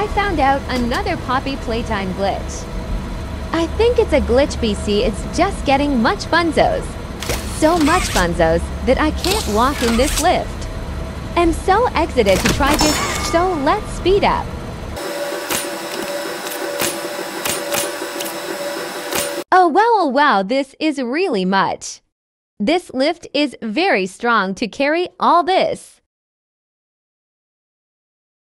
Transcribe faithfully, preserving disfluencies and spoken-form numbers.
I found out another Poppy Playtime glitch. I think it's a glitch B C is just getting much bunzos. So much bunzos that I can't walk in this lift. I'm so excited to try this, so let's speed up. Oh wow, oh wow, this is really much. This lift is very strong to carry all this.